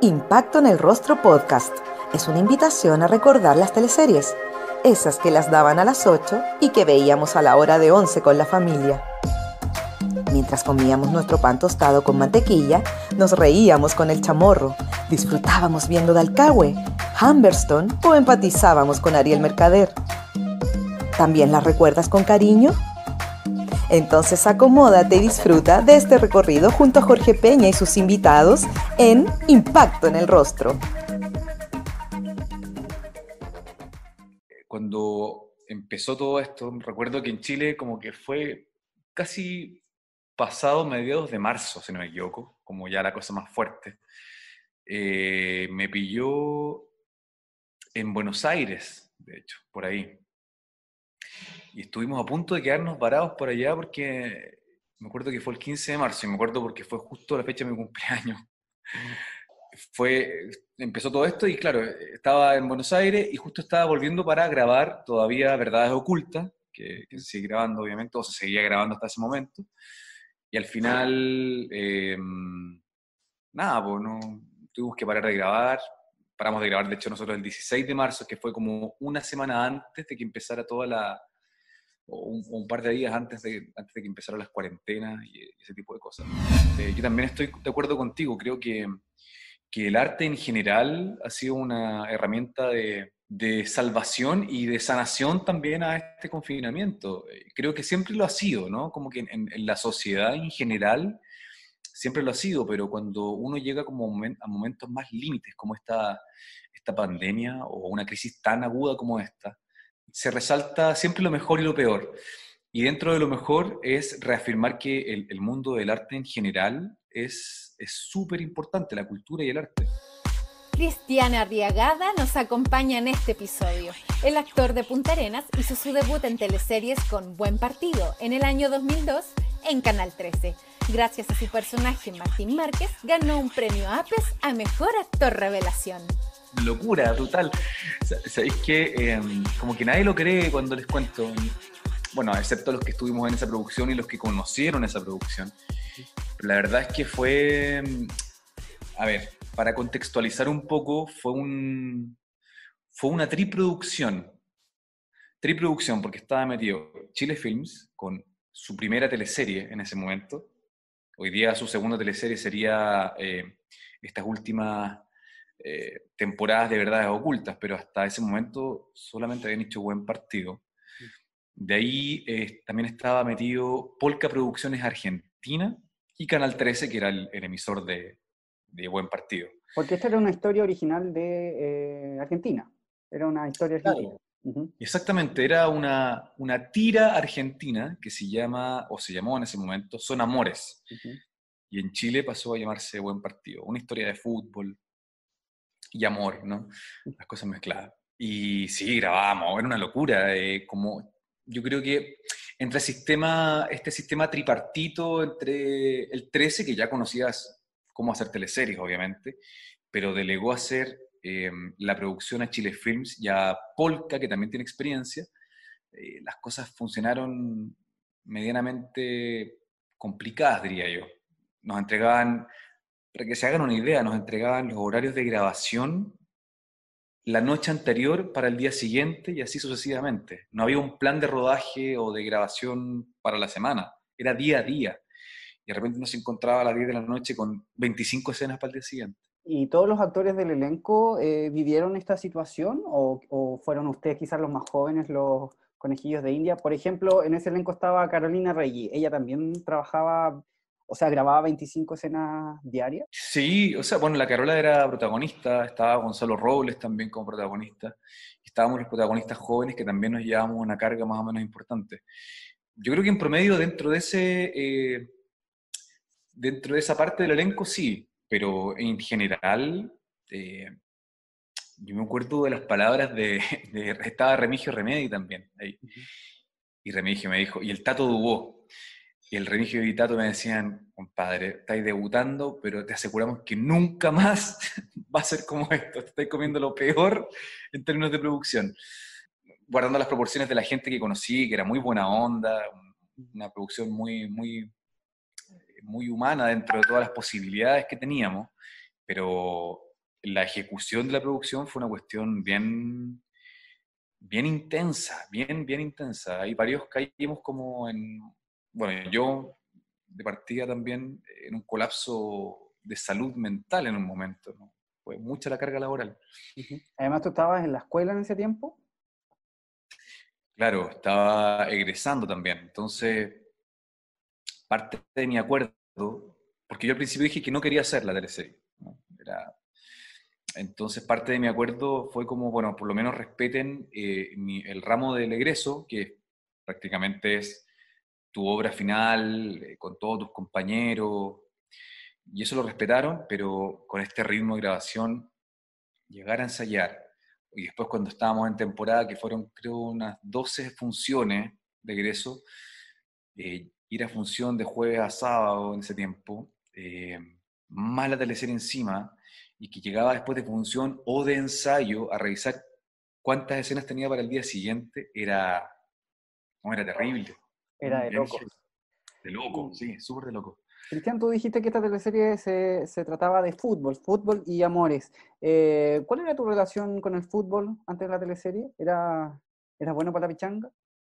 Impacto en el Rostro Podcast es una invitación a recordar las teleseries, esas que las daban a las 8 y que veíamos a la hora de 11 con la familia. Mientras comíamos nuestro pan tostado con mantequilla, nos reíamos con el chamorro, disfrutábamos viendo Dalcahue, Humberstone o empatizábamos con Ariel Mercader. ¿También las recuerdas con cariño? Entonces acomódate y disfruta de este recorrido junto a Jorge Peña y sus invitados en Impacto en el Rostro. Cuando empezó todo esto, recuerdo que en Chile como que fue casi pasado mediados de marzo, si no me equivoco, como ya la cosa más fuerte. Me pilló en Buenos Aires, de hecho, por ahí. Y estuvimos a punto de quedarnos varados por allá porque me acuerdo que fue el 15 de marzo y me acuerdo porque fue justo la fecha de mi cumpleaños. Empezó todo esto y claro, estaba en Buenos Aires y justo estaba volviendo para grabar todavía Verdades Ocultas, que se sigue grabando obviamente, o se seguía grabando hasta ese momento. Y al final, nada, pues no, tuvimos que parar de grabar. Paramos de grabar, de hecho, nosotros el 16 de marzo, que fue como una semana antes de que empezara o un par de días antes de que empezaran las cuarentenas y ese tipo de cosas. Yo también estoy de acuerdo contigo, creo que el arte en general ha sido una herramienta de salvación y de sanación también a este confinamiento. Creo que siempre lo ha sido, ¿no? Como que en la sociedad en general siempre lo ha sido, pero cuando uno llega como a momentos más límites, como esta pandemia o una crisis tan aguda como esta, se resalta siempre lo mejor y lo peor. Y dentro de lo mejor es reafirmar que el mundo del arte en general es súper importante, la cultura y el arte. Cristian Arriagada nos acompaña en este episodio. El actor de Punta Arenas hizo su debut en teleseries con Buen Partido en el año 2002 en Canal 13. Gracias a su personaje Martín Márquez, ganó un premio APES a Mejor Actor Revelación. Locura, brutal. ¿Sabéis qué? Como que nadie lo cree cuando les cuento. Bueno, excepto los que estuvimos en esa producción y los que conocieron esa producción. Pero la verdad es que fue... A ver, para contextualizar un poco, fue una triproducción. Triproducción, porque estaba metido Chile Films con su primera teleserie en ese momento. Hoy día su segunda teleserie sería estas últimas temporadas de Verdades Ocultas, pero hasta ese momento solamente habían hecho Buen Partido. De ahí también estaba metido Polka Producciones Argentina y Canal 13, que era el emisor de Buen Partido. Porque esta era una historia original de Argentina. Era una historia argentina. Claro. Exactamente, era una tira argentina que se llamó en ese momento Son Amores. Y en Chile pasó a llamarse Buen Partido. Una historia de fútbol y amor, ¿no? Las cosas mezcladas. Y sí, grabábamos, era una locura. Yo creo que entre este sistema tripartito, entre el 13, que ya conocías cómo hacer teleseries, obviamente, pero delegó a hacer la producción a Chile Films y a Polka, que también tiene experiencia, las cosas funcionaron medianamente complicadas, diría yo. Nos entregaban, para que se hagan una idea, nos entregaban los horarios de grabación la noche anterior para el día siguiente y así sucesivamente. No había un plan de rodaje o de grabación para la semana, era día a día. Y de repente uno se encontraba a las 10 de la noche con 25 escenas para el día siguiente. ¿Y todos los actores del elenco vivieron esta situación o fueron ustedes quizás los más jóvenes, los conejillos de India? Por ejemplo, en ese elenco estaba Carolina Reggi, ella también trabajaba, o sea, grababa 25 escenas diarias. Sí, o sea, bueno, la Carola era protagonista, estaba Gonzalo Robles también como protagonista, estábamos los protagonistas jóvenes que también nos llevábamos una carga más o menos importante. Yo creo que en promedio dentro de esa parte del elenco sí, pero en general, yo me acuerdo de las palabras estaba Remigio Remedi también ahí, y Remigio me dijo, y el Tato Dubó, y el Remigio y Tato me decían, compadre, estáis debutando, pero te aseguramos que nunca más va a ser como esto, te estáis comiendo lo peor en términos de producción, guardando las proporciones de la gente que conocí, que era muy buena onda, una producción muy, muy, muy humana dentro de todas las posibilidades que teníamos, pero la ejecución de la producción fue una cuestión bien intensa, bien intensa. Hay varios caímos como en, bueno, yo de partida también en un colapso de salud mental en un momento, ¿no? Fue mucha la carga laboral. Además, ¿tú estabas en la escuela en ese tiempo? Claro, estaba egresando también, entonces parte de mi acuerdo, porque yo al principio dije que no quería hacer la teleserie, ¿no? Entonces parte de mi acuerdo fue como, bueno, por lo menos respeten el ramo del egreso, que prácticamente es tu obra final, con todos tus compañeros, y eso lo respetaron, pero con este ritmo de grabación, llegar a ensayar, y después cuando estábamos en temporada, que fueron creo unas 12 funciones de egreso, ir a función de jueves a sábado en ese tiempo, más la teleserie encima, y que llegaba después de función o de ensayo a revisar cuántas escenas tenía para el día siguiente, no, era terrible. Era de Bien locos. de loco, sí, súper de loco. Cristian, tú dijiste que esta teleserie se trataba de fútbol y amores. ¿Cuál era tu relación con el fútbol antes de la teleserie? ¿Era bueno para la pichanga?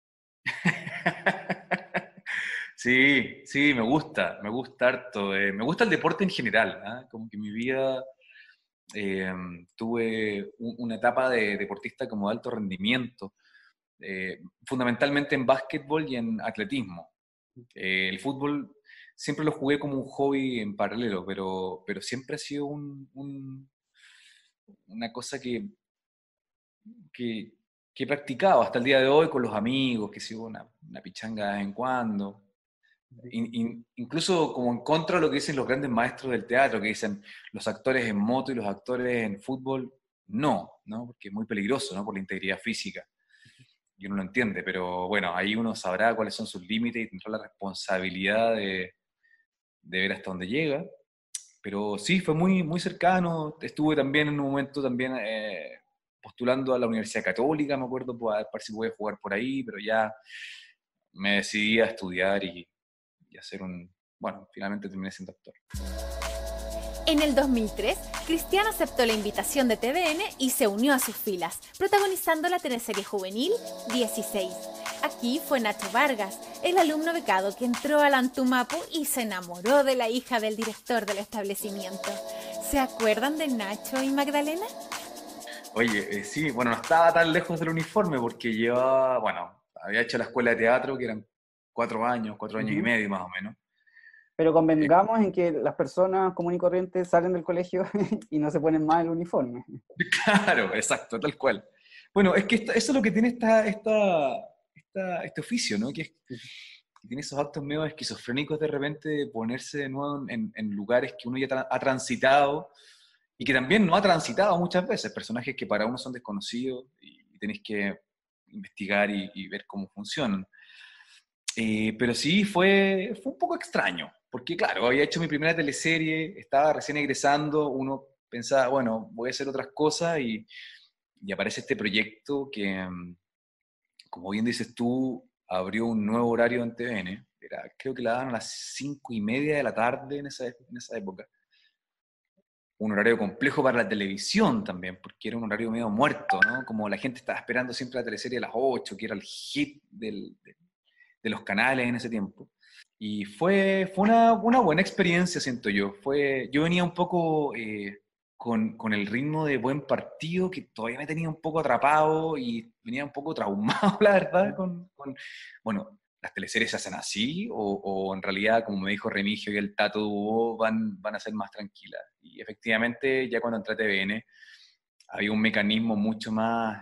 Sí, me gusta harto. Me gusta el deporte en general, ¿ah? Como que mi vida eh, tuve una etapa de deportista como de alto rendimiento, fundamentalmente en básquetbol y en atletismo. El fútbol siempre lo jugué como un hobby en paralelo, pero siempre ha sido una cosa que, que he practicado hasta el día de hoy con los amigos, que sigo una pichanga de vez en cuando. Incluso como en contra de lo que dicen los grandes maestros del teatro, que dicen los actores en moto y los actores en fútbol, no, porque es muy peligroso, ¿no? Por la integridad física. Y uno lo entiende, pero bueno, ahí uno sabrá cuáles son sus límites y tendrá la responsabilidad de ver hasta dónde llega. Pero sí, fue muy cercano. Estuve también en un momento también postulando a la Universidad Católica, me acuerdo, para ver si podía jugar por ahí, pero ya me decidí a estudiar y hacer bueno, finalmente terminé siendo actor. En el 2003, Cristian aceptó la invitación de TVN y se unió a sus filas, protagonizando la teleserie juvenil 16. Aquí fue Nacho Vargas, el alumno becado que entró al Antumapu y se enamoró de la hija del director del establecimiento. ¿Se acuerdan de Nacho y Magdalena? Oye, sí, bueno, no estaba tan lejos del uniforme porque había hecho la escuela de teatro, que eran 4 años y medio más o menos. Pero convengamos en que las personas comunes y corrientes salen del colegio y no se ponen más el uniforme. Claro, exacto, tal cual. Bueno, es que eso es lo que tiene este oficio, ¿no? Que tiene esos actos medio esquizofrénicos de repente de ponerse de nuevo en lugares que uno ya ha transitado y que también no ha transitado muchas veces, personajes que para uno son desconocidos y tenés que investigar y ver cómo funcionan. Pero sí, fue un poco extraño, porque claro, había hecho mi primera teleserie, estaba recién egresando, uno pensaba, bueno, voy a hacer otras cosas y aparece este proyecto que, como bien dices tú, abrió un nuevo horario en TVN, creo que la daban a las 5:30 de la tarde en esa época. Un horario complejo para la televisión también, porque era un horario medio muerto, ¿no? Como la gente estaba esperando siempre la teleserie a las 8, que era el hit de los canales en ese tiempo. Y fue una buena experiencia, siento yo. Yo venía un poco con el ritmo de Buen Partido, que todavía me tenía un poco atrapado y venía un poco traumado, la verdad, bueno, las teleseries se hacen así, o en realidad, como me dijo Remigio y el Tato Dubó, van a ser más tranquilas. Y efectivamente, ya cuando entré a TVN, había un mecanismo mucho más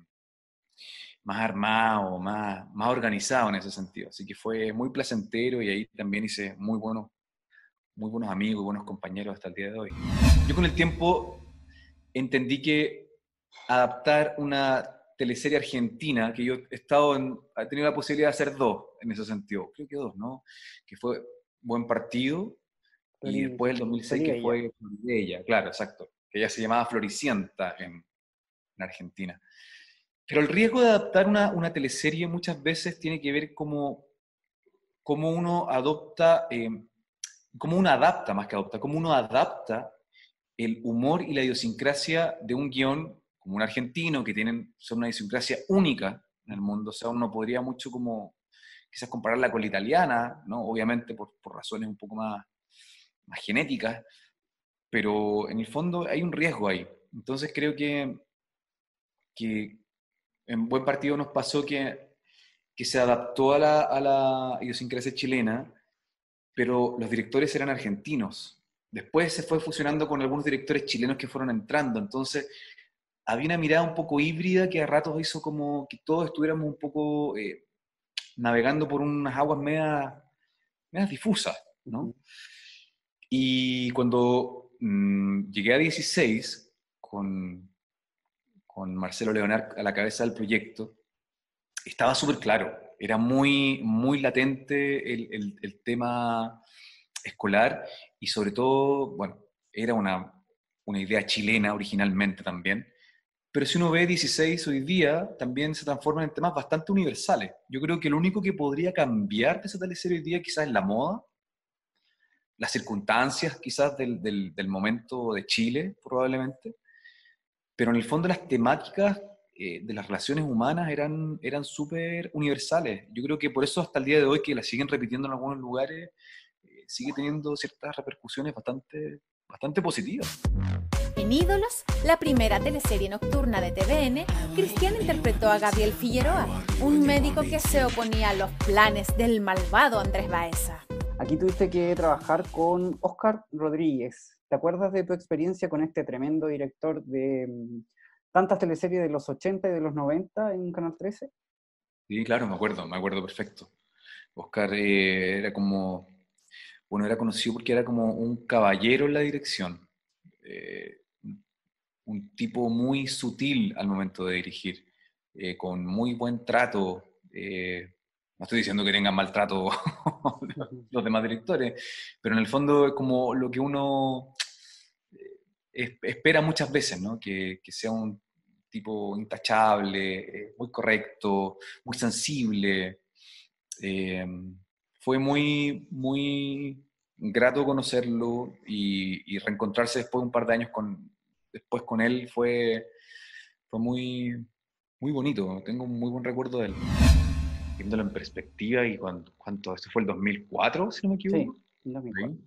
armado, más organizado en ese sentido. Así que fue muy placentero y ahí también hice muy buenos amigos y buenos compañeros hasta el día de hoy. Yo con el tiempo entendí que adaptar una teleserie argentina, que yo he tenido la posibilidad de hacer dos en ese sentido, creo que dos, ¿no? Que fue Buen Partido y después el 2006 que fue Floribella, claro, exacto, que ella se llamaba Floricienta en Argentina. Pero el riesgo de adaptar una teleserie muchas veces tiene que ver cómo uno adopta, cómo uno adapta más que adopta, cómo uno adapta el humor y la idiosincrasia de un guión como un argentino, que son una idiosincrasia única en el mundo. O sea, uno podría mucho como quizás compararla con la italiana, ¿no? Obviamente por razones un poco más genéticas, pero en el fondo hay un riesgo ahí. Entonces creo que en Buen Partido nos pasó que se adaptó a la idiosincrasia chilena, pero los directores eran argentinos. Después se fue fusionando con algunos directores chilenos que fueron entrando, entonces había una mirada un poco híbrida que a ratos hizo como que todos estuviéramos un poco navegando por unas aguas medias difusas, ¿no? Y cuando llegué a 16, con Marcelo Leonard a la cabeza del proyecto, estaba súper claro, era muy, muy latente el tema escolar y sobre todo, bueno, era una idea chilena originalmente también, pero si uno ve 16 hoy día, también se transforman en temas bastante universales. Yo creo que lo único que podría cambiar de esa teleserie hoy día quizás es la moda, las circunstancias quizás del momento de Chile, probablemente, pero en el fondo las temáticas de las relaciones humanas eran súper universales. Yo creo que por eso hasta el día de hoy, que la siguen repitiendo en algunos lugares, sigue teniendo ciertas repercusiones bastante positivas. En Ídolos, la primera teleserie nocturna de TVN, Cristian interpretó a Gabriel Figueroa, un médico que se oponía a los planes del malvado Andrés Baeza. Aquí tuviste que trabajar con Óscar Rodríguez. ¿Te acuerdas de tu experiencia con este tremendo director de tantas teleseries de los 80 y de los 90 en Canal 13? Sí, claro, me acuerdo perfecto. Óscar era como, bueno, era conocido porque era como un caballero en la dirección. Un tipo muy sutil al momento de dirigir, con muy buen trato. No estoy diciendo que tengan maltrato los demás directores, pero en el fondo es como lo que uno espera muchas veces, ¿no? Que sea un tipo intachable, muy correcto, muy sensible. Fue muy, muy grato conocerlo y reencontrarse después de un par de años después con él fue muy, muy bonito. Tengo un muy buen recuerdo de él. Viéndolo en perspectiva, y ¿cuánto? Esto fue el 2004, si no me equivoco. Sí, 2004.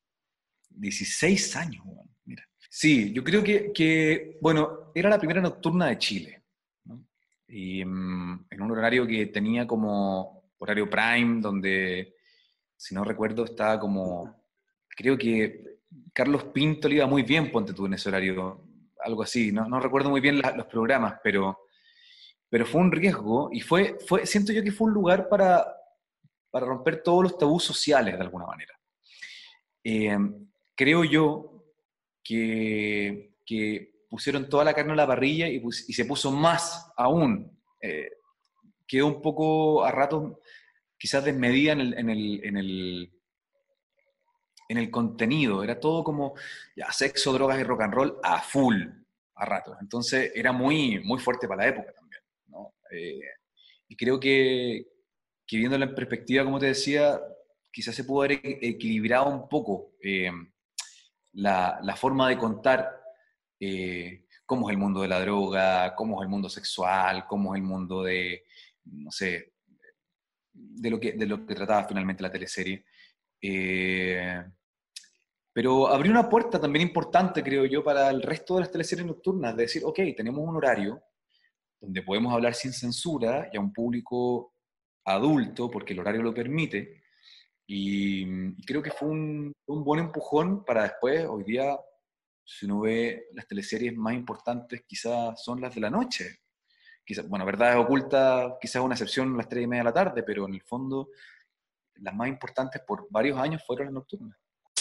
16 años, bueno, mira. Sí, yo creo bueno, era la primera nocturna de Chile, ¿no? Y en un horario que tenía como horario prime, donde, si no recuerdo, estaba como, creo que Carlos Pinto le iba muy bien, ponte tú en ese horario, algo así, no recuerdo muy bien los programas, pero fue un riesgo y siento yo que fue un lugar para romper todos los tabús sociales de alguna manera. Creo yo que pusieron toda la carne a la parrilla y se puso más aún. Quedó un poco a ratos quizás desmedida en el contenido. Era todo como ya, sexo, drogas y rock and roll a full, a ratos. Entonces era muy, muy fuerte para la época también, ¿no? Y creo que viéndolo en perspectiva, como te decía, quizás se pudo haber equilibrado un poco la forma de contar cómo es el mundo de la droga, cómo es el mundo sexual, cómo es el mundo de, no sé, de lo que trataba finalmente la teleserie. Pero abrió una puerta también importante, creo yo, para el resto de las teleseries nocturnas, de decir, ok, tenemos un horario donde podemos hablar sin censura y a un público adulto, porque el horario lo permite, y creo que fue un buen empujón para después. Hoy día, si uno ve las teleseries más importantes, quizás son las de la noche. Quizás, bueno, Verdades Ocultas, quizás una excepción a las 3:30 de la tarde, pero en el fondo las más importantes por varios años fueron las nocturnas.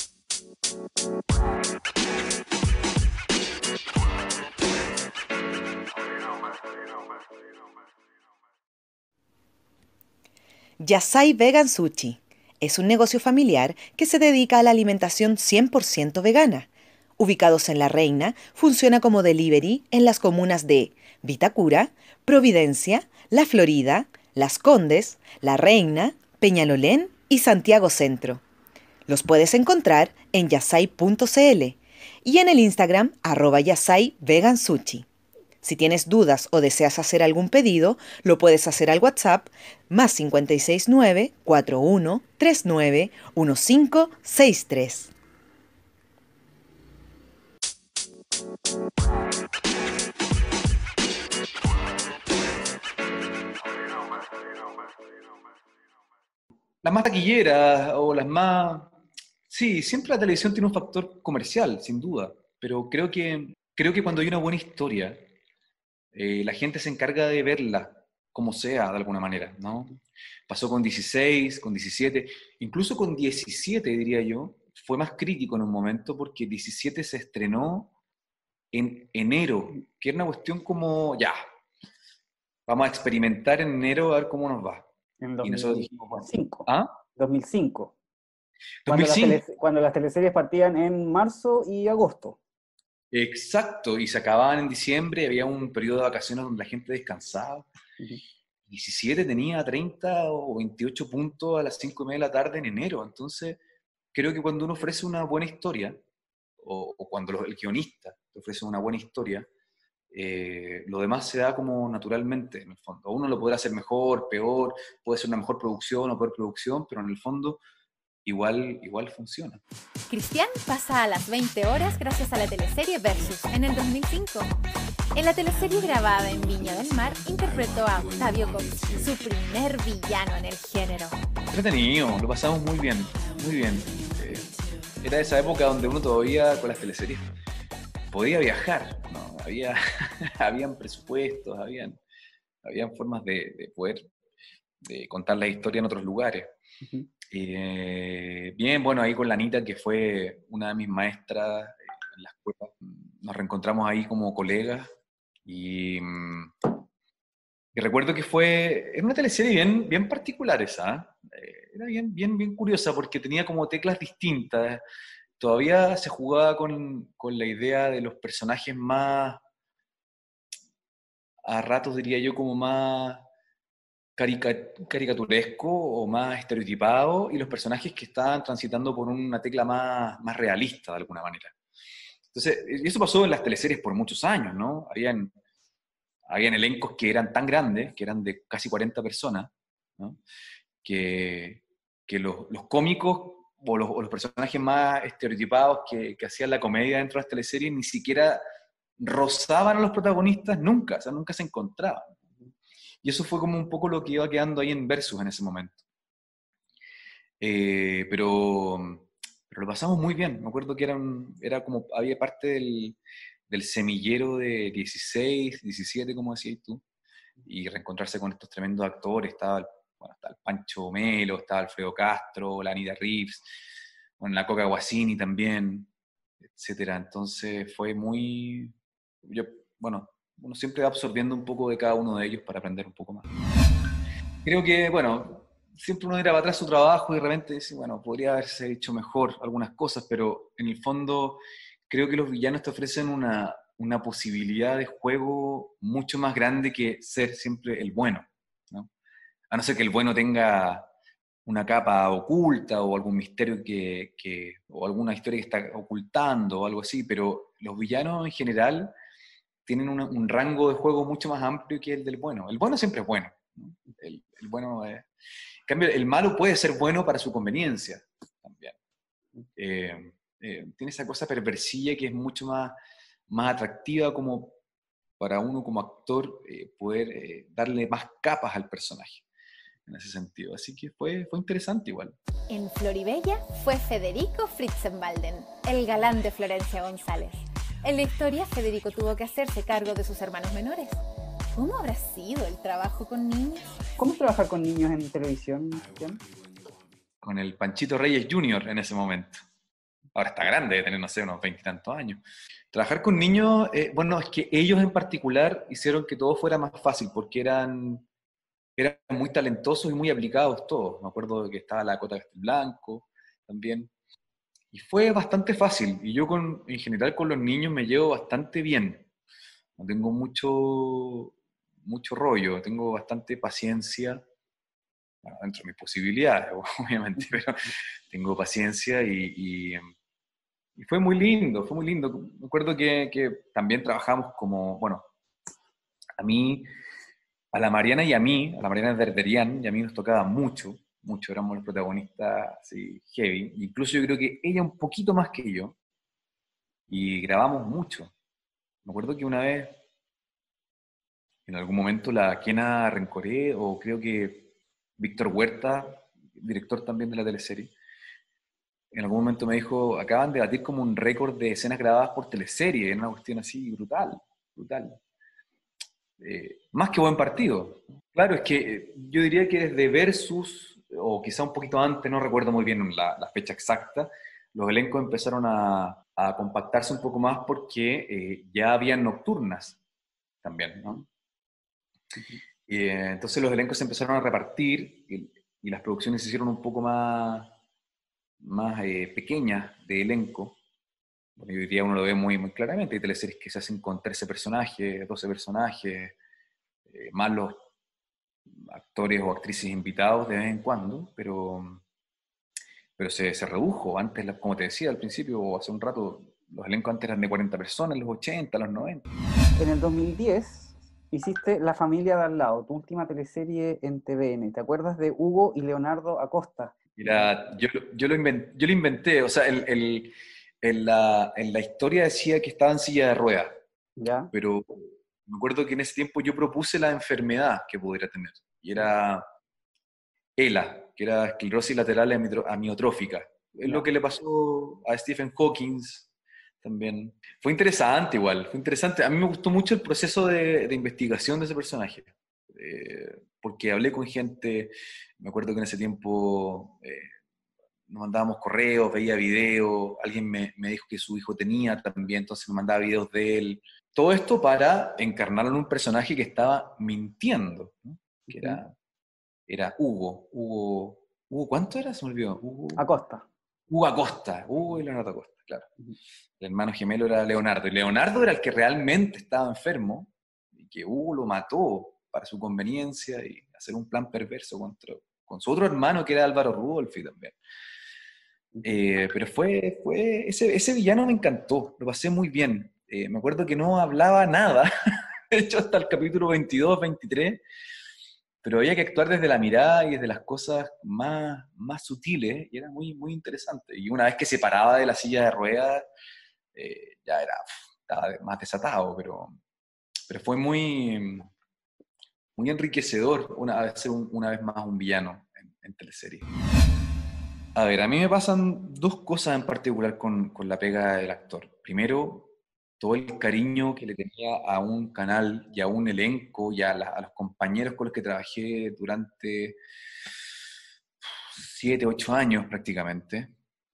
Yasai Vegan Sushi es un negocio familiar que se dedica a la alimentación 100% vegana. Ubicados en La Reina, funciona como delivery en las comunas de Vitacura, Providencia, La Florida, Las Condes, La Reina, Peñalolén y Santiago Centro. Los puedes encontrar en yasai.cl y en el Instagram @yasai_vegansushi. Si tienes dudas o deseas hacer algún pedido, lo puedes hacer al WhatsApp +569 4139 1563. Las más taquilleras o las más... Sí, siempre la televisión tiene un factor comercial, sin duda, pero creo que cuando hay una buena historia, la gente se encarga de verla como sea, de alguna manera, ¿no? Pasó con 16, con 17, incluso con 17, diría yo, fue más crítico en un momento porque 17 se estrenó en enero, que era una cuestión como, ya, vamos a experimentar en enero a ver cómo nos va. En Y nosotros dijimos, bueno, 2005. ¿ah? 2005. Cuando 2005. las teleseries partían en marzo y agosto. Exacto, y se acababan en diciembre, había un periodo de vacaciones donde la gente descansaba. Ujú. 17 tenía 30 o 28 puntos a las 5:30 de la tarde en enero. Entonces, creo que cuando uno ofrece una buena historia, o cuando el guionista te ofrece una buena historia, lo demás se da como naturalmente, en el fondo. Uno lo podrá hacer mejor, peor, puede ser una mejor producción o peor producción, pero en el fondo igual funciona. Cristian pasa a las 20 horas gracias a la teleserie Versus en el 2005. En la teleserie grabada en Viña del Mar interpretó a Octavio Cox, su primer villano en el género. Entretenido, lo pasamos muy bien, muy bien. Era esa época donde uno todavía con las teleseries podía viajar, ¿no? Habían presupuestos, habían formas de poder contar la historia en otros lugares. Ujú. Bien, bueno, ahí con la Anita, que fue una de mis maestras en la escuela, nos reencontramos ahí como colegas y recuerdo que era una teleserie bien particular esa, ¿eh? Era bien curiosa porque tenía como teclas distintas. Todavía se jugaba con la idea de los personajes más, a ratos diría yo, como más caricaturesco o más estereotipado, y los personajes que estaban transitando por una tecla más realista de alguna manera. Entonces, y eso pasó en las teleseries por muchos años, ¿no? Habían elencos que eran tan grandes, que eran de casi 40 personas, ¿no? que, que los cómicos o los personajes más estereotipados que hacían la comedia dentro de las teleseries ni siquiera rozaban a los protagonistas nunca, o sea, nunca se encontraban. Y eso fue como un poco lo que iba quedando ahí en Versus en ese momento. Pero lo pasamos muy bien. Me acuerdo que era como, había parte del semillero de 16, 17, como decías tú, y reencontrarse con estos tremendos actores. Estaba el Pancho Melo, estaba Alfredo Castro, la Anita Reeves, bueno, la Coca Guasini también, etcétera. Entonces fue bueno, uno siempre va absorbiendo un poco de cada uno de ellos para aprender un poco más. Creo que, bueno, siempre uno mira para atrás su trabajo y de repente dice, bueno, podría haberse hecho mejor algunas cosas, pero en el fondo creo que los villanos te ofrecen una posibilidad de juego mucho más grande que ser siempre el bueno, ¿no? A no ser que el bueno tenga una capa oculta o algún misterio o alguna historia que está ocultando o algo así, pero los villanos en general tienen un rango de juego mucho más amplio que el del bueno. El bueno siempre es bueno, ¿no? El bueno es... En cambio, el malo puede ser bueno para su conveniencia también. Tiene esa cosa perversilla que es mucho más atractiva como para uno como actor poder darle más capas al personaje en ese sentido. Así que fue interesante igual. En Floribella fue Federico Fritzenbalden, el galán de Florencia González. En la historia, Federico tuvo que hacerse cargo de sus hermanos menores. ¿Cómo habrá sido el trabajo con niños? ¿Cómo es trabajar con niños en televisión, Cristian? Con el Panchito Reyes Jr. en ese momento. Ahora está grande, debe tener, no sé, unos 20 y tantos años. Trabajar con niños, bueno, es que ellos en particular hicieron que todo fuera más fácil, porque eran muy talentosos y muy aplicados todos. Me acuerdo de que estaba la Cota Castelblanco también. Y fue bastante fácil. Y yo en general con los niños me llevo bastante bien. No tengo mucho rollo, tengo bastante paciencia. Bueno, dentro de mis posibilidades, obviamente, pero tengo paciencia y fue muy lindo, fue muy lindo. Me acuerdo que también trabajamos como, bueno, a mí, a la Mariana y a mí, a la Mariana Derderian y a mí nos tocaba mucho, mucho, éramos los protagonistas así, heavy. Incluso yo creo que ella un poquito más que yo, y grabamos mucho. Me acuerdo que una vez, en algún momento, la Kena Rencoré, o creo que Víctor Huerta, director también de la teleserie, en algún momento me dijo, acaban de batir como un récord de escenas grabadas por teleserie, era una cuestión así brutal, brutal. Más que buen partido. Claro, es que yo diría que desde Versus, o quizá un poquito antes, no recuerdo muy bien la fecha exacta, los elencos empezaron a compactarse un poco más porque ya habían nocturnas también, ¿no? Entonces los elencos se empezaron a repartir y las producciones se hicieron un poco más pequeñas de elenco. Bueno, y hoy día uno lo ve muy, muy claramente. Hay teleseries que se hacen con 13 personajes, 12 personajes, más los actores o actrices invitados de vez en cuando, pero se redujo. Antes, como te decía al principio, o hace un rato, los elencos antes eran de 40 personas, los 80, los 90. En el 2010 hiciste La familia de al lado, tu última teleserie en TVN. ¿Te acuerdas de Hugo y Leonardo Acosta? Mira, yo lo inventé, o sea, en la historia decía que estaba en silla de ruedas, ¿Ya? pero me acuerdo que en ese tiempo yo propuse la enfermedad que pudiera tener, y era ELA, que era esclerosis lateral amiotrófica. Es ¿Ya? lo que le pasó a Stephen Hawking también. Fue interesante igual, fue interesante. A mí me gustó mucho el proceso de investigación de ese personaje, porque hablé con gente, me acuerdo que en ese tiempo nos mandábamos correos, veía videos, alguien me dijo que su hijo tenía también, entonces me mandaba videos de él. Todo esto para encarnarlo en un personaje que estaba mintiendo, ¿no? Que era Hugo, ¿cuánto era? Se me olvidó. Acosta. Hugo Acosta, Hugo y Leonardo Acosta, claro. El hermano gemelo era Leonardo, y Leonardo era el que realmente estaba enfermo, y que Hugo lo mató para su conveniencia y hacer un plan perverso con su otro hermano que era Álvaro Rudolphy también. Pero ese villano me encantó, lo pasé muy bien. Me acuerdo que no hablaba nada, de hecho hasta el capítulo 22, 23, pero había que actuar desde la mirada y desde las cosas más sutiles, y era muy, muy interesante. Y una vez que se paraba de la silla de ruedas, ya estaba más desatado, pero fue muy, muy enriquecedor ser una vez más un villano en teleserie. A ver, a mí me pasan dos cosas en particular con la pega del actor. Primero, todo el cariño que le tenía a un canal y a un elenco y a los compañeros con los que trabajé durante 7, 8 años prácticamente,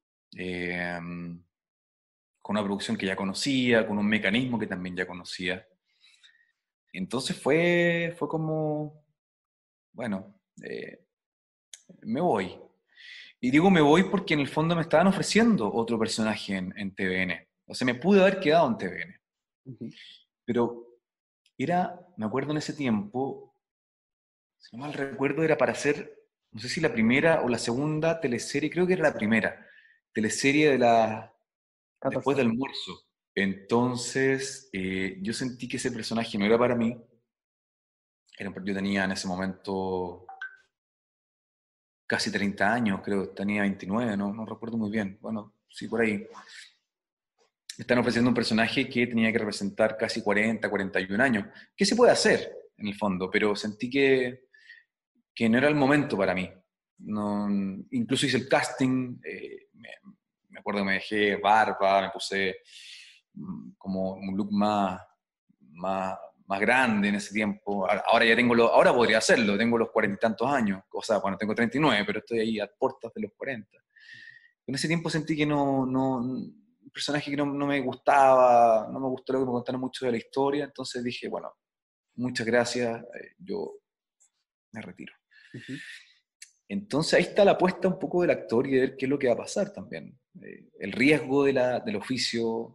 con una producción que ya conocía, con un mecanismo que también ya conocía. Entonces fue como, bueno, me voy. Y digo me voy porque en el fondo me estaban ofreciendo otro personaje en TVN. O sea, me pude haber quedado en TVN. Pero me acuerdo en ese tiempo, si no mal recuerdo, era para hacer, no sé si la primera o la segunda teleserie, creo que era la primera, teleserie después del almuerzo. Entonces, yo sentí que ese personaje no era para mí. Yo tenía en ese momento casi 30 años, creo, tenía 29, no recuerdo muy bien. Bueno, sí, por ahí. Me están ofreciendo un personaje que tenía que representar casi 40, 41 años. ¿Qué se puede hacer, en el fondo? Pero sentí que no era el momento para mí. No, incluso hice el casting, me acuerdo que me dejé barba, me puse como un look más grande en ese tiempo. Ahora ya ahora podría hacerlo, tengo los 40 y tantos años, o sea, bueno, tengo 39, pero estoy ahí a puertas de los 40. En ese tiempo sentí que un personaje que no me gustaba, no me gustó lo que me contaron mucho de la historia, entonces dije, bueno, muchas gracias, yo me retiro. Entonces ahí está la apuesta un poco del actor y de ver qué es lo que va a pasar también. El riesgo del oficio.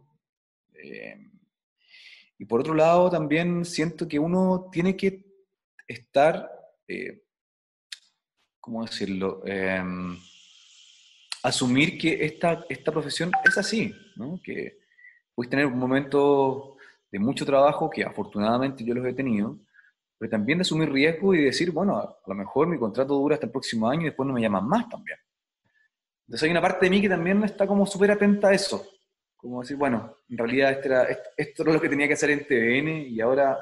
Y por otro lado también siento que uno tiene que estar, ¿cómo decirlo? asumir que esta profesión es así, ¿no? Que puedes tener un momento de mucho trabajo, que afortunadamente yo los he tenido, pero también de asumir riesgo y decir, bueno, a lo mejor mi contrato dura hasta el próximo año y después no me llaman más también. Entonces hay una parte de mí que también está como súper atenta a eso. Como decir, bueno, en realidad esto era lo que tenía que hacer en TVN y ahora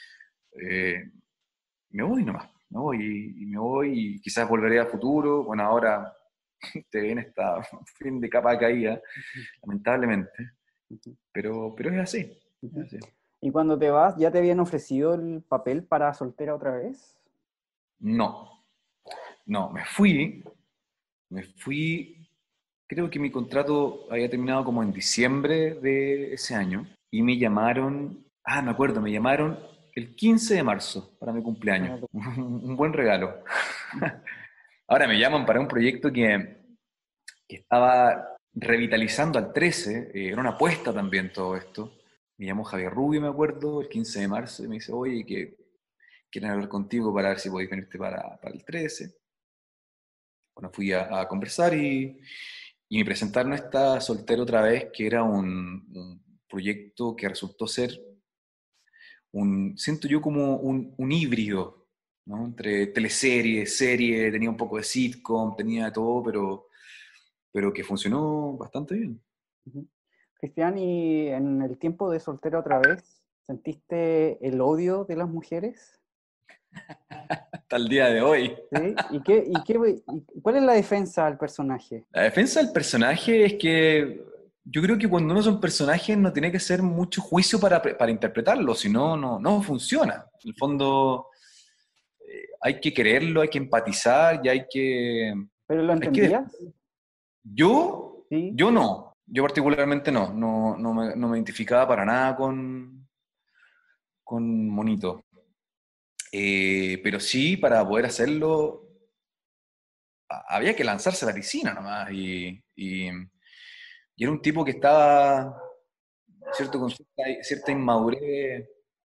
me voy nomás. Me voy y me voy y quizás volveré a futuro. Bueno, ahora TVN está fin de capa caída, lamentablemente. Pero es así. Es así. ¿Y cuando te vas, ya te habían ofrecido el papel para Soltera otra vez? No, me fui, creo que mi contrato había terminado como en diciembre de ese año y me llamaron, me acuerdo, me llamaron el 15 de marzo para mi cumpleaños, un buen regalo. Ahora me llaman para un proyecto que estaba revitalizando al 13, era una apuesta también todo esto. Me llamó Javier Rubio, me acuerdo, el 15 de marzo y me dice, oye, que quieren hablar contigo para ver si podéis venirte para el 13. Bueno, fui a conversar y me presentaron esta Soltero otra vez, que era un proyecto que resultó ser siento yo como un híbrido, ¿no? Entre teleserie, serie, tenía un poco de sitcom, tenía de todo, pero que funcionó bastante bien. Cristian, ¿y en el tiempo de Soltera otra vez, sentiste el odio de las mujeres? Hasta el día de hoy. ¿Sí? ¿Y cuál es la defensa al personaje? La defensa del personaje es que yo creo que cuando uno es un personaje no tiene que hacer mucho juicio para interpretarlo, si no, no funciona. En el fondo hay que quererlo, hay que empatizar y hay que... ¿Pero lo entendías? Yo ¿Sí? no. Yo particularmente no me identificaba para nada con Monito. Pero sí, para poder hacerlo, había que lanzarse a la piscina nomás. Y era un tipo que estaba, ¿cierto?, con cierta inmadurez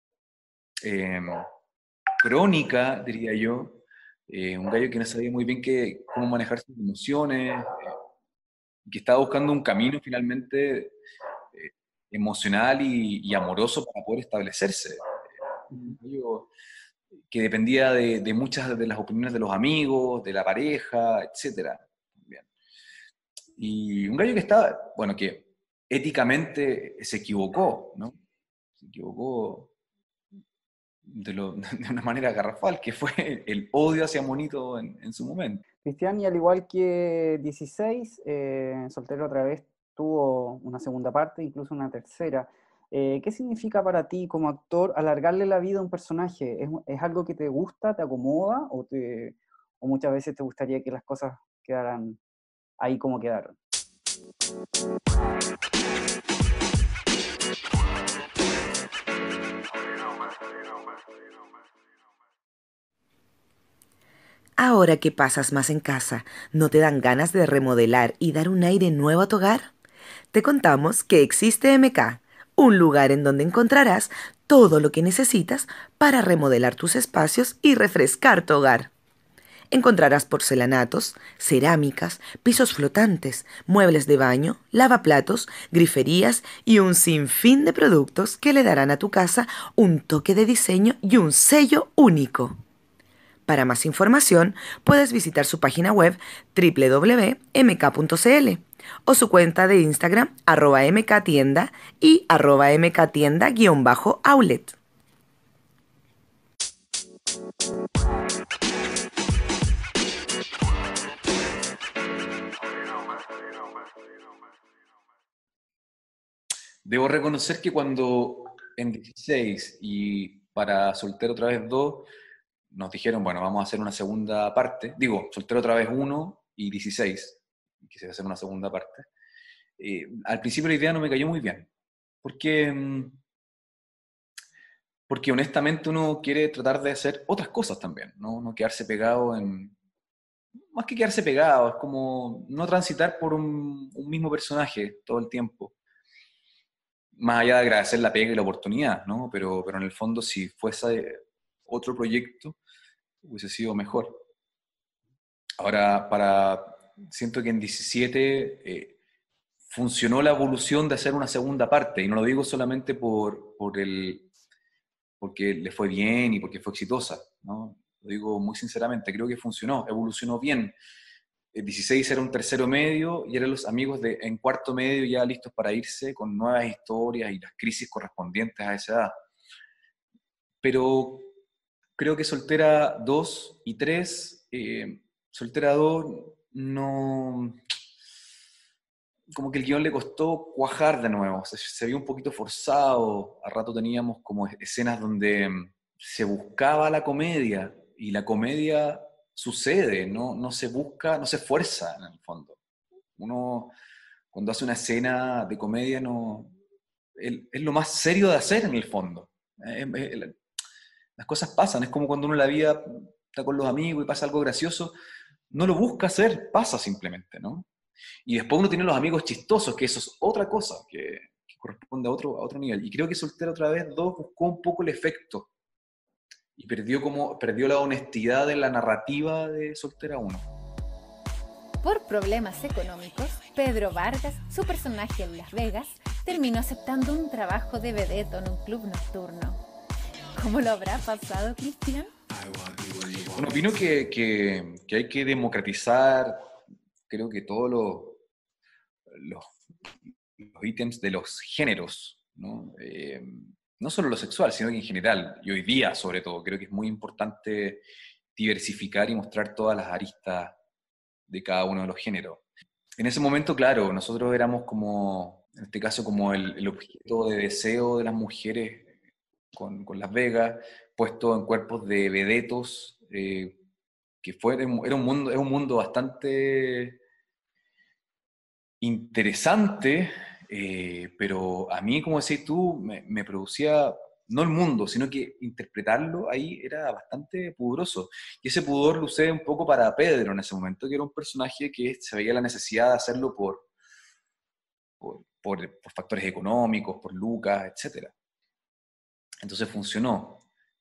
crónica, diría yo. Un gallo que no sabía muy bien cómo manejar sus emociones, que estaba buscando un camino finalmente emocional y amoroso para poder establecerse. Un gallo que dependía de muchas de las opiniones de los amigos, de la pareja, etc. Y un gallo que estaba, bueno, que éticamente se equivocó, ¿no? Se equivocó de una manera garrafal, que fue el odio hacia Monito en su momento. Cristian, y al igual que 16, Soltero otra vez tuvo una segunda parte, incluso una tercera. ¿Qué significa para ti como actor alargarle la vida a un personaje? ¿Es algo que te gusta, te acomoda o muchas veces te gustaría que las cosas quedaran ahí como quedaron? Ahora que pasas más en casa, ¿no te dan ganas de remodelar y dar un aire nuevo a tu hogar? Te contamos que existe MK, un lugar en donde encontrarás todo lo que necesitas para remodelar tus espacios y refrescar tu hogar. Encontrarás porcelanatos, cerámicas, pisos flotantes, muebles de baño, lavaplatos, griferías y un sinfín de productos que le darán a tu casa un toque de diseño y un sello único. Para más información, puedes visitar su página web www.mk.cl o su cuenta de Instagram @mktienda y @mktienda_outlet. Debo reconocer que cuando en 16 y para Soltero otra vez 2 nos dijeron, bueno, vamos a hacer una segunda parte, Soltero otra vez 1 y 16, quise hacer una segunda parte. Al principio la idea no me cayó muy bien, porque honestamente uno quiere tratar de hacer otras cosas también, no quedarse pegado más que quedarse pegado, es como no transitar por un mismo personaje todo el tiempo. Más allá de agradecer la pega y la oportunidad, ¿no? Pero en el fondo, si fuese otro proyecto, hubiese sido mejor. Ahora, para siento que en 17 funcionó la evolución de hacer una segunda parte, y no lo digo solamente porque le fue bien y porque fue exitosa, ¿no? Lo digo muy sinceramente, creo que funcionó, evolucionó bien. El 16 era un tercero medio y eran los amigos en cuarto medio ya listos para irse con nuevas historias y las crisis correspondientes a esa edad. Pero creo que Soltera 2 y 3, Soltera 2 no... Como que el guión le costó cuajar de nuevo, se vio un poquito forzado, a rato teníamos como escenas donde se buscaba la comedia, y la comedia sucede, no se busca, no se fuerza en el fondo. Uno cuando hace una escena de comedia es lo más serio de hacer en el fondo. Las cosas pasan, es como cuando uno en la vida está con los amigos y pasa algo gracioso, no lo busca hacer, pasa simplemente, ¿no? Y después uno tiene los amigos chistosos, que eso es otra cosa, que corresponde a otro nivel. Y creo que Soltera otra vez 2 buscó un poco el efecto, y perdió la honestidad de la narrativa de Soltera 1. Por problemas económicos, Pedro Vargas, su personaje en Las Vegas, terminó aceptando un trabajo de vedette en un club nocturno. ¿Cómo lo habrá pasado, Cristian? Bueno, opino que hay que democratizar, creo que todos los ítems de los géneros, ¿no? No solo lo sexual, sino que en general, y hoy día sobre todo, creo que es muy importante diversificar y mostrar todas las aristas de cada uno de los géneros. En ese momento, claro, nosotros éramos como, en este caso, como el objeto de deseo de las mujeres con Las Vegas, puesto en cuerpos de vedetos, que es un mundo bastante interesante, pero a mí, como decís tú, me producía, no el mundo, sino que interpretarlo ahí era bastante pudoroso. Y ese pudor lo usé un poco para Pedro en ese momento, que era un personaje que se veía la necesidad de hacerlo por factores económicos, por lucas, etc. Entonces funcionó,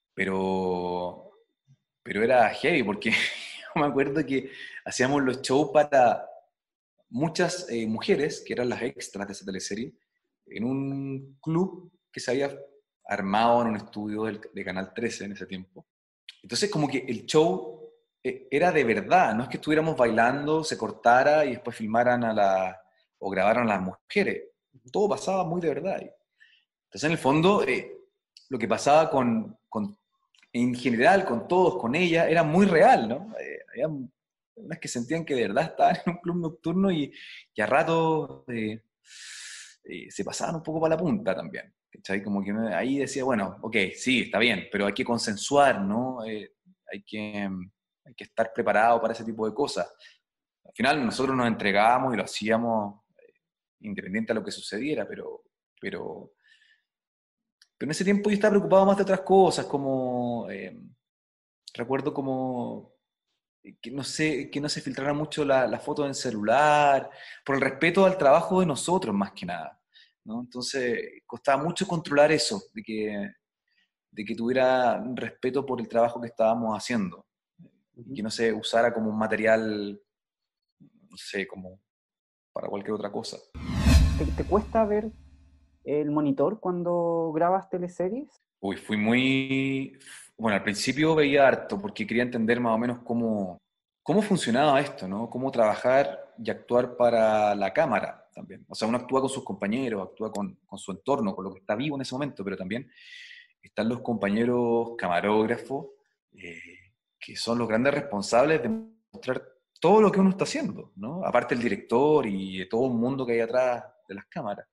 pero era heavy, porque yo me acuerdo que hacíamos los shows para muchas mujeres, que eran las extras de esa teleserie, en un club que se había armado en un estudio de Canal 13 en ese tiempo. Entonces como que el show era de verdad, no es que estuviéramos bailando, se cortara y después filmaran o grabaran a las mujeres. Todo pasaba muy de verdad. Entonces en el fondo lo que pasaba en general con todos, con ella, era muy real, ¿no? Había unas que sentían que de verdad estaban en un club nocturno y a rato se pasaban un poco para la punta también. ¿Cachai? Como que ahí decía, bueno, ok, sí, está bien, pero hay que consensuar, ¿no? Hay que estar preparado para ese tipo de cosas. Al final nosotros nos entregábamos y lo hacíamos independiente a lo que sucediera, pero en ese tiempo yo estaba preocupado más de otras cosas, como recuerdo como que no se filtrara mucho la foto en celular, por el respeto al trabajo de nosotros más que nada, ¿no? Entonces costaba mucho controlar eso, de que tuviera un respeto por el trabajo que estábamos haciendo, y que no se usara como un material, no sé, como para cualquier otra cosa. ¿Te cuesta ver el monitor cuando grabas teleseries? Uy, bueno, al principio veía harto porque quería entender más o menos cómo funcionaba esto, ¿no? Cómo trabajar y actuar para la cámara también. O sea, uno actúa con sus compañeros, actúa con su entorno, con lo que está vivo en ese momento, pero también están los compañeros camarógrafos, que son los grandes responsables de mostrar todo lo que uno está haciendo, ¿no? Aparte el director y todo el mundo que hay atrás de las cámaras.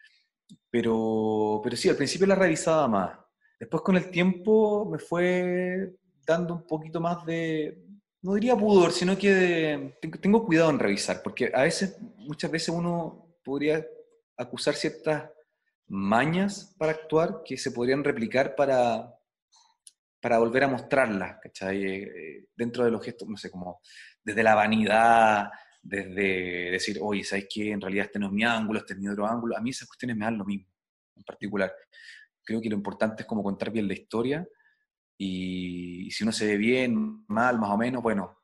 Pero sí, al principio la revisaba más. Después con el tiempo me fue dando un poquito más de, no diría pudor, sino que tengo cuidado en revisar, porque muchas veces uno podría acusar ciertas mañas para actuar que se podrían replicar para volver a mostrarlas, ¿cachai? Dentro de los gestos, no sé, como desde la vanidad, desde decir, oye, ¿sabes qué? En realidad este no es mi ángulo, este es mi otro ángulo. A mí esas cuestiones me dan lo mismo, en particular. Creo que lo importante es como contar bien la historia, y si uno se ve bien, mal, más o menos, bueno,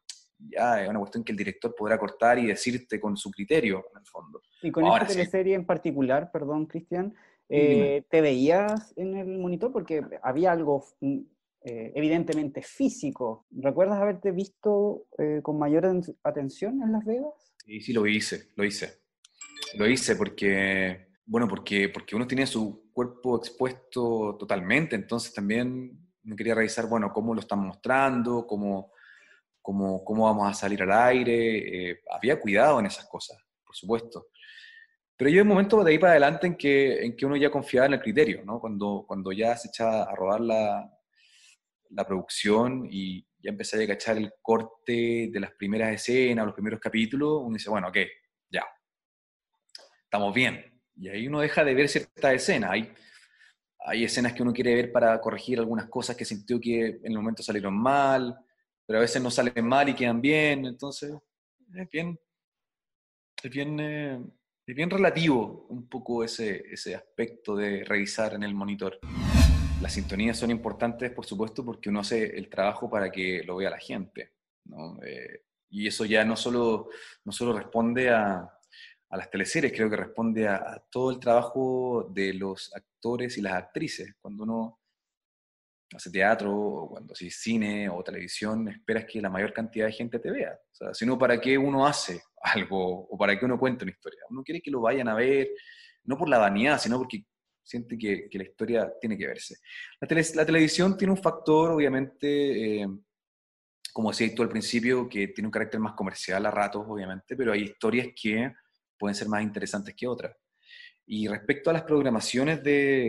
ya es una cuestión que el director podrá cortar y decirte con su criterio, en el fondo. Y con Ahora esta sí, teleserie en particular, perdón, Cristian, sí, dime. ¿te veías en el monitor? Porque había algo evidentemente físico. ¿Recuerdas haberte visto con mayor atención en Las Vegas? Sí, sí, lo hice, lo hice. Lo hice porque, bueno, porque uno tiene su cuerpo expuesto totalmente, entonces también me quería revisar, bueno, cómo lo están mostrando, cómo vamos a salir al aire. Había cuidado en esas cosas, por supuesto. Pero yo hay un momento de ahí para adelante en que uno ya confiaba en el criterio, ¿no? Cuando ya se echaba a rodar la producción y ya empecé a cachar el corte de las primeras escenas, los primeros capítulos, uno dice, bueno, ok, ya, estamos bien. Y ahí uno deja de ver ciertas escenas. Hay escenas que uno quiere ver para corregir algunas cosas que sintió que en el momento salieron mal, pero a veces no salen mal y quedan bien. Entonces, es bien, es bien, eh, es bien relativo un poco ese aspecto de revisar en el monitor. Las sintonías son importantes, por supuesto, porque uno hace el trabajo para que lo vea la gente, ¿no? Y eso ya no solo responde a las teleseries, creo que responde a todo el trabajo de los actores y las actrices. Cuando uno hace teatro, o cuando hace cine o televisión, esperas que la mayor cantidad de gente te vea. O sea, si no, ¿para qué uno hace algo o para qué uno cuenta una historia? Uno quiere que lo vayan a ver, no por la vanidad, sino porque siente que la historia tiene que verse. La televisión tiene un factor, obviamente, como decía tú al principio, que tiene un carácter más comercial a ratos, obviamente, pero hay historias que pueden ser más interesantes que otras. Y respecto a las programaciones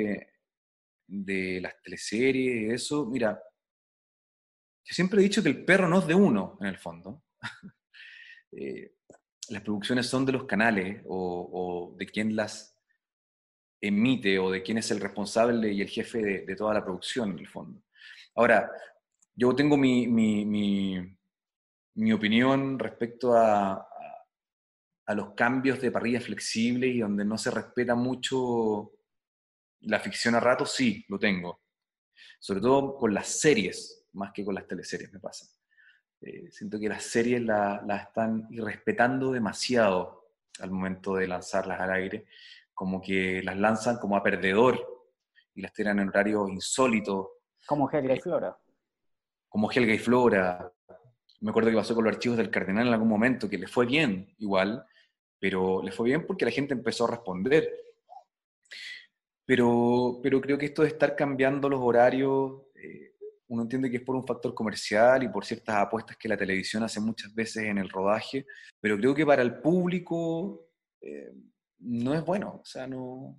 de las teleseries y eso, mira, yo siempre he dicho que el perro no es de uno, en el fondo. Eh, las producciones son de los canales o de quien las emite o de quién es el responsable y el jefe de toda la producción, en el fondo. Ahora, yo tengo mi opinión respecto a los cambios de parrilla flexibles y donde no se respeta mucho la ficción a ratos, sí, lo tengo. Sobre todo con las series, más que con las teleseries, me pasa. Siento que las series la están irrespetando demasiado al momento de lanzarlas al aire, como que las lanzan como a perdedor y las tiran en horarios insólitos, Como Helga y eh, Flora. como Helga y Flora. Me acuerdo que pasó con los archivos del Cardenal en algún momento, que le fue bien igual, pero le fue bien porque la gente empezó a responder. Pero creo que esto de estar cambiando los horarios, uno entiende que es por un factor comercial y por ciertas apuestas que la televisión hace muchas veces en el rodaje, pero creo que para el público no es bueno. O sea, no,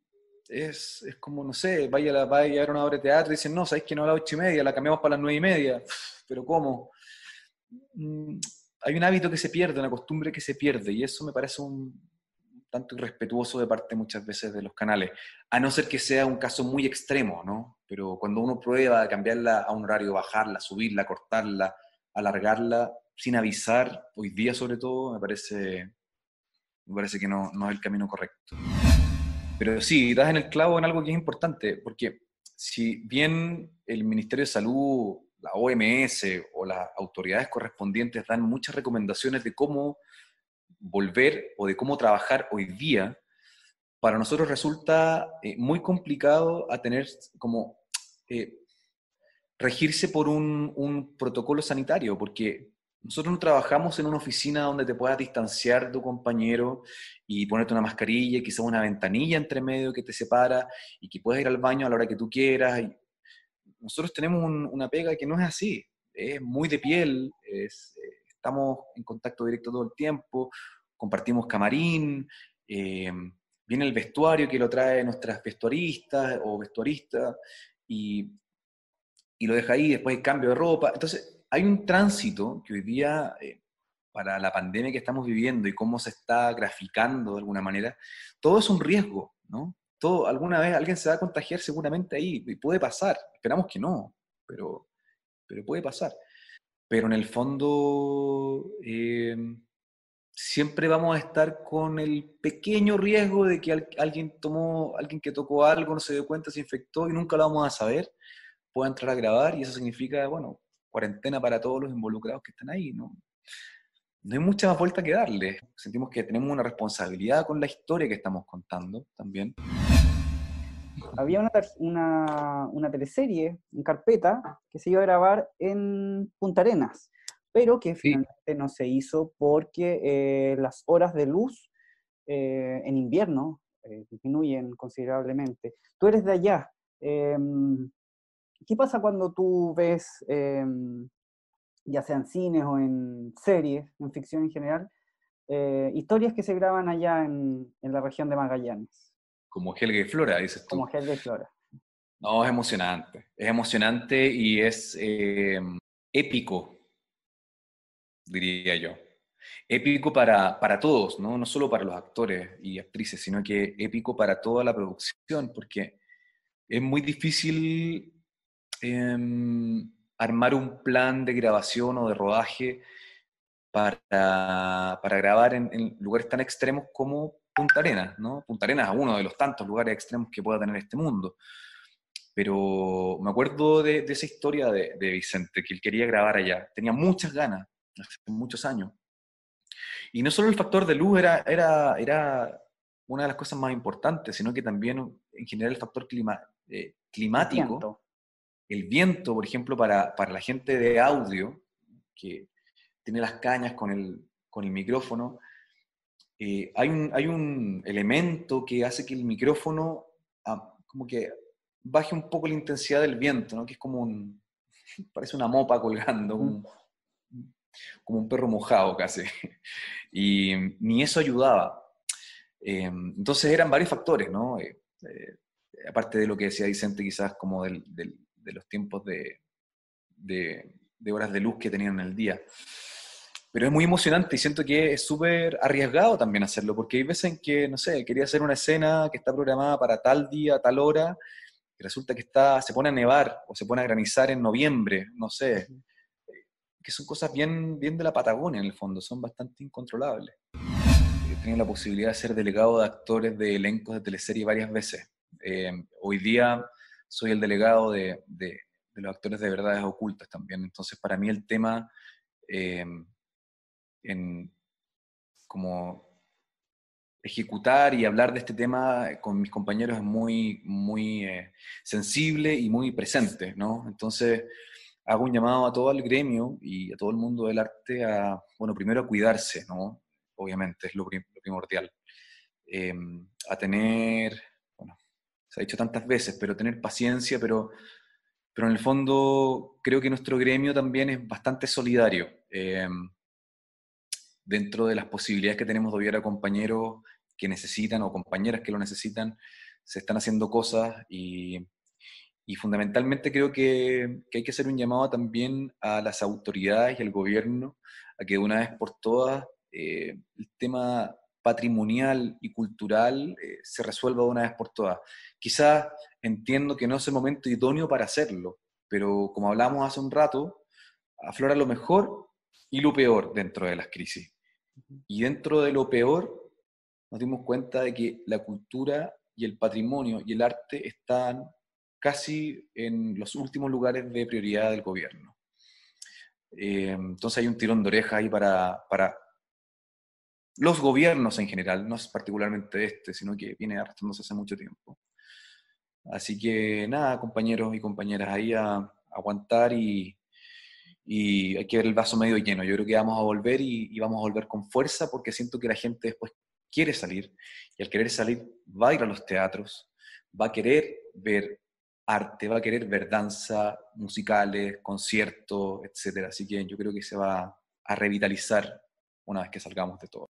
es como, no sé, vaya a ver una obra de teatro y dicen, no, sabéis que no a las 8:30, la cambiamos para las 9:30. Pero ¿cómo? Mm, Hay un hábito que se pierde, una costumbre que se pierde, y eso me parece un tanto irrespetuoso de parte muchas veces de los canales, a no ser que sea un caso muy extremo, ¿no? Pero cuando uno prueba de cambiarla a un horario, bajarla, subirla, cortarla, alargarla, sin avisar, hoy día sobre todo, me parece que no es el camino correcto. Pero sí, das en el clavo en algo que es importante, porque si bien el Ministerio de Salud, la OMS o las autoridades correspondientes dan muchas recomendaciones de cómo volver o de cómo trabajar hoy día, para nosotros resulta muy complicado a tener como eh, regirse por un protocolo sanitario, porque nosotros no trabajamos en una oficina donde te puedas distanciar de tu compañero y ponerte una mascarilla y quizás una ventanilla entre medio que te separa y que puedas ir al baño a la hora que tú quieras. Y nosotros tenemos una pega que no es así, es muy de piel, estamos en contacto directo todo el tiempo, compartimos camarín, eh, viene el vestuario que lo trae nuestras vestuaristas o vestuaristas, y, y lo deja ahí, después hay cambio de ropa. Entonces, hay un tránsito que hoy día, para la pandemia que estamos viviendo y cómo se está graficando de alguna manera, todo es un riesgo, ¿no? Todo, alguna vez alguien se va a contagiar seguramente ahí, y puede pasar, esperamos que no, pero puede pasar. Pero en el fondo, siempre vamos a estar con el pequeño riesgo de que alguien que tocó algo, no se dio cuenta, se infectó y nunca lo vamos a saber, pueda entrar a grabar, y eso significa, bueno, cuarentena para todos los involucrados que están ahí, ¿no? no hay mucha más vuelta que darle. Sentimos que tenemos una responsabilidad con la historia que estamos contando también. Había una teleserie en carpeta que se iba a grabar en Punta Arenas, pero que finalmente no se hizo porque las horas de luz en invierno disminuyen considerablemente. Tú eres de allá. ¿Qué pasa cuando tú ves, ya sea en cines o en series, en ficción en general, historias que se graban allá en la región de Magallanes? Como Helga y Flora, dices tú. Como Helga y Flora. No, es emocionante y es épico, diría yo. Épico para todos, ¿no? No solo para los actores y actrices, sino que épico para toda la producción, porque es muy difícil armar un plan de grabación o de rodaje para grabar en lugares tan extremos como Punta Arenas, ¿no? Punta Arenas es uno de los tantos lugares extremos que pueda tener este mundo. Pero me acuerdo de esa historia de Vicente, que él quería grabar allá. Tenía muchas ganas, hace muchos años. Y no solo el factor de luz era una de las cosas más importantes, sino que también, en general, el factor climático. El viento, por ejemplo, para la gente de audio, que tiene las cañas con el micrófono, hay un elemento que hace que el micrófono como que baje un poco la intensidad del viento, ¿no? Que es parece una mopa colgando, como un perro mojado casi. Y ni eso ayudaba. Entonces eran varios factores, ¿no? Aparte de lo que decía Vicente, quizás como de los tiempos de horas de luz que tenían en el día. Pero es muy emocionante y siento que es súper arriesgado también hacerlo, porque hay veces en que, no sé, quería hacer una escena que está programada para tal día, tal hora, y resulta que se pone a nevar o se pone a granizar en noviembre, no sé, que son cosas bien de la Patagonia en el fondo, son bastante incontrolables. He tenido la posibilidad de ser delegado de actores de elencos de teleserie varias veces. Hoy día soy el delegado de los actores de Verdades Ocultas también, entonces para mí el tema... como ejecutar y hablar de este tema con mis compañeros es muy sensible y muy presente, ¿no? Entonces hago un llamado a todo el gremio y a todo el mundo del arte primero a cuidarse, ¿no? Obviamente es lo primordial. A tener, se ha dicho tantas veces, pero tener paciencia, pero en el fondo creo que nuestro gremio también es bastante solidario. Dentro de las posibilidades que tenemos de ayudar a compañeros que necesitan o compañeras que lo necesitan, se están haciendo cosas y fundamentalmente creo que hay que hacer un llamado también a las autoridades y al gobierno a que de una vez por todas el tema patrimonial y cultural se resuelva de una vez por todas. Quizás entiendo que no es el momento idóneo para hacerlo, pero como hablamos hace un rato, aflora lo mejor y lo peor dentro de las crisis. Y dentro de lo peor nos dimos cuenta de que la cultura y el patrimonio y el arte están casi en los últimos lugares de prioridad del gobierno. Entonces hay un tirón de oreja ahí para los gobiernos en general, no es particularmente este, sino que viene arrastrándose hace mucho tiempo. Así que nada, compañeros y compañeras, ahí a aguantar y hay que ver el vaso medio lleno. Yo creo que vamos a volver y vamos a volver con fuerza porque siento que la gente después quiere salir y al querer salir va a ir a los teatros, va a querer ver arte, va a querer ver danza, musicales, conciertos, etc. Así que yo creo que se va a revitalizar una vez que salgamos de todo.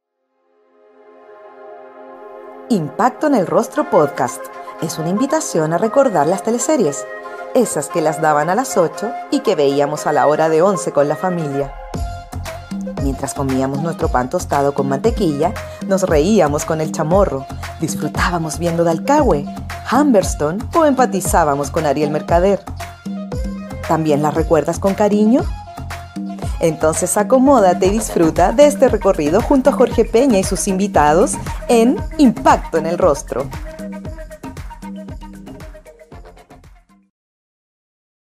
Impacto en el Rostro Podcast es una invitación a recordar las teleseries, esas que las daban a las 8 y que veíamos a la hora de 11 con la familia. Mientras comíamos nuestro pan tostado con mantequilla, nos reíamos con el chamorro, disfrutábamos viendo Dalcahue, Humberstone o empatizábamos con Ariel Mercader. ¿También las recuerdas con cariño? Entonces acomódate y disfruta de este recorrido junto a Jorge Peña y sus invitados en Impacto en el Rostro.